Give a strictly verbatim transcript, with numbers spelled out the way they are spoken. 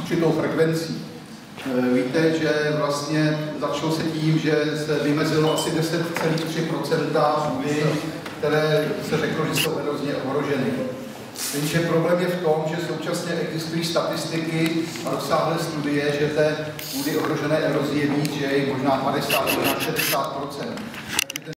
určitou frekvencí. Víte, že vlastně začalo se tím, že se vymezilo asi deset celá tři procenta půdy, které se řeklo, že jsou erozně ohroženy. Jenže problém je v tom, že současně existují statistiky a rozsáhlé studie, že té půdy ohrožené erozí je víc, že je možná padesát, možná šedesát procent.